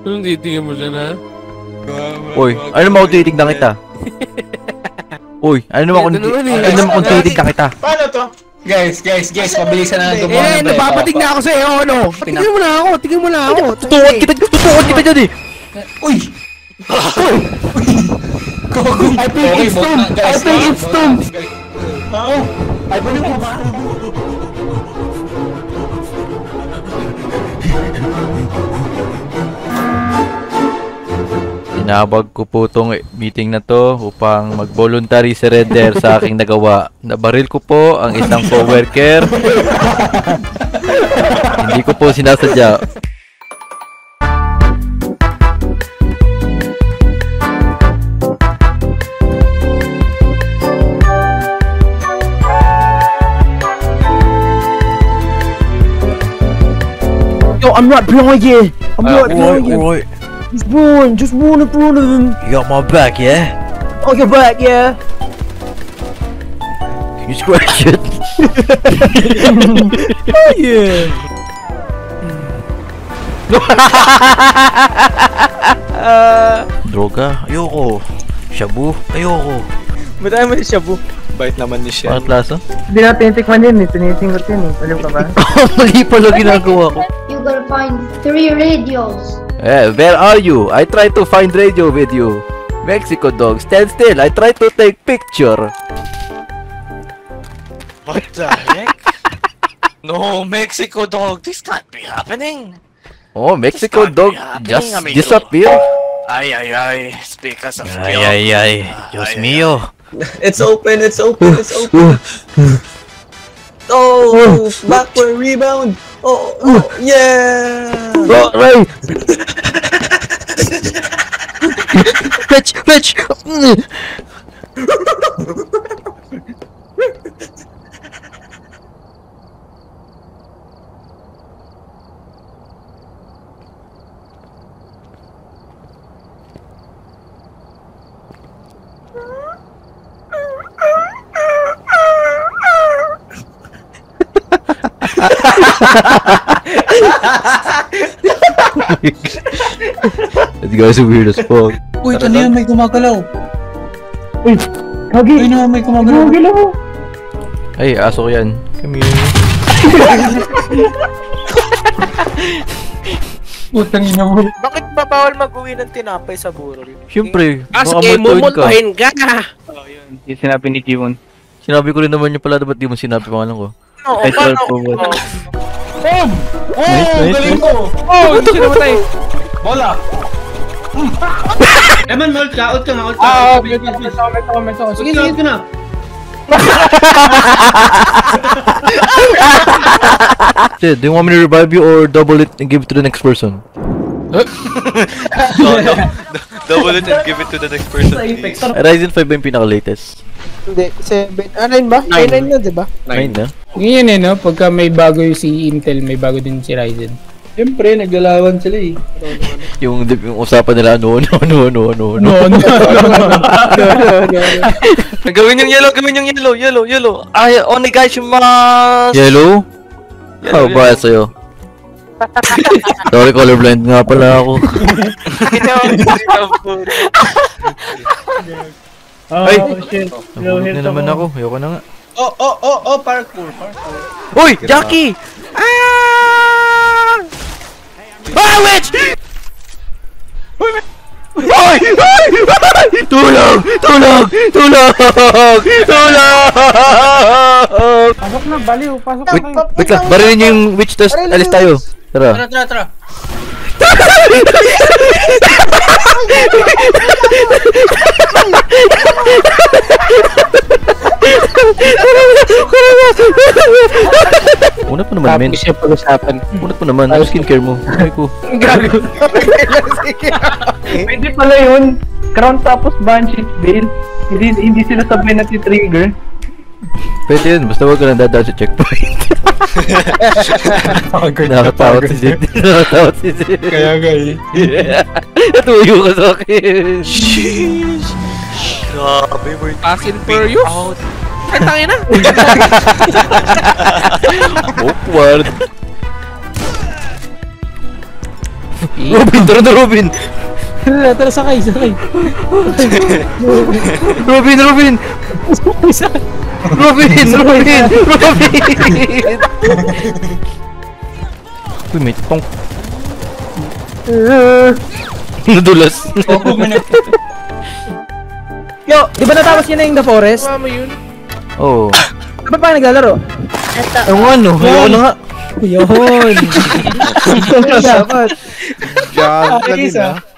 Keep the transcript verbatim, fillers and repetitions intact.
Anong titingin mo dyan, ha? Uy, ano naman kung titignan kita? Uy, ano naman kung ano naman kung titignan kita? Paano to? Guys, guys, guys, pabilisan na ng gumawa. Eh, napapatig na ako sa'yo, ano? Tingnan mo na ako, tingnan mo na ako. Tutukan kita, tutukan kita dyan eh! Uy! Uy! I think it's Tom! I think it's Tom! Oo! I believe mo ba? Tinawag ko po tong meeting na to upang mag-voluntary surrender sa aking nagawa. Nabaril ko po ang isang co-worker. Hindi ko po sinasadya. Yo, I'm not blind. I'm not blind. Alright, Just run, just run in front of him. you got my back, yeah? I'll get back, yeah. Can you scratch it? Oh yeah. Droga? Ayoko. Shabu? Ayoko. Matay mo ni Shabu. Bait naman ni Shen. Bakit lasa? Hindi na tinitikman yun eh. Tinisingot yun eh. Alam ka ba? Mali pala ginagawa ko. You gotta find three radios. Eh, where are you? I try to find radio with you. Mexico dog, stand still. I try to take picture. What the heck? No, Mexico dog, this can't be happening. Oh, Mexico This can't dog be happening, just amigo. disappear. Ay, ay, ay, speakers of Ay, ay, ay. Dios mío. It's open, it's open, it's open. Oh, backward rebound. Oh, oh yeah. Oh, Ray! Bitch! Bitch! That guy's weird as fuck. Uy, ito na yan, may gumagalaw. Uy, Kagi. Uy naman, may gumagalaw. Gumagalaw. Ay, aso ko yan. Come here. Putang ina mo. Bakit ba bawal mag-uwi ng tinapay sa burol? Siyempre, Kasi baka multuin ka. mumultuhin ka! Oh, yun. Yung sinabi ni Jimon. Sinabi ko rin naman niya pala, ba't di mo sinabi pangalan ko? Oo, I paano? told you what. Oh. Boom! Oh, Nice, galing nice. ko! Oh, hindi siya namatay. Bola! Eman, Mol, out ka nga, out ka. Ah, okay, okay, okay, okay, okay. Sige, sige, ito na. Shit, do you want me to revive you or double it and give it to the next person? No, no, double it and give it to the next person, please. Ryzen five ba yung pinaka-latest? Hindi, seven. Ah, nine ba? Nine, nine na, diba? nine na? Ganyan eh, no? Pagka may bago yung si Intel, may bago din si Ryzen. Siyempre, naglalawan sila eh. Yung, yung usapan nila, ano, ano, ano, ano, ano, ano. No, no, Gawin yung yellow, gawin yung yellow, yellow, yellow. Ay, onegaishimasu. Yellow? How Yellow, ba sa'yo? Sorry, colorblind nga pala ako. Ay! Nahulog na naman ako, ayoko na nga. Oh, oh, oh, oh, parkour, parkour. Uy! Jackie! Ah! Ah, witch! Uy! Uy! Uy! Tulong! Tulong! Tulong! Tulong! Pasok na, baliw. Pasok Wait, wait lang. Barilin niyo yung witch test. Alis tayo. Tara. Tara, tara, tara. Una pa naman, men. Tapos siya pag-usapan. Una pa naman. Ano skincare mo? Ay ko. Gago. Pwede pala yun. Crown tapos Banshee Veil. Hindi, hindi sila sabay na trigger. Pwede yun. Basta huwag ka lang dadaan sa checkpoint. Nakatawat si Zid. Nakatawat si Zid. Kaya gay. Natuyo ka sa akin. Sheesh. Grabe, we're Fast and Furious? out. Ay, tangin na! Awkward. Robin, tara na Robin! Tara, tara, sakay, sakay. Robin, Robin! Robin, Robin! Robin! Uy, may tong. Nadulas. Yo, di ba natapos yun na yung The Forest? Gawa mo yun. Oo. Ba't pa naglalaro? Ang ano, ayoko na nga. Yun. Dapat. Diyan, Ayos, kanina. ah.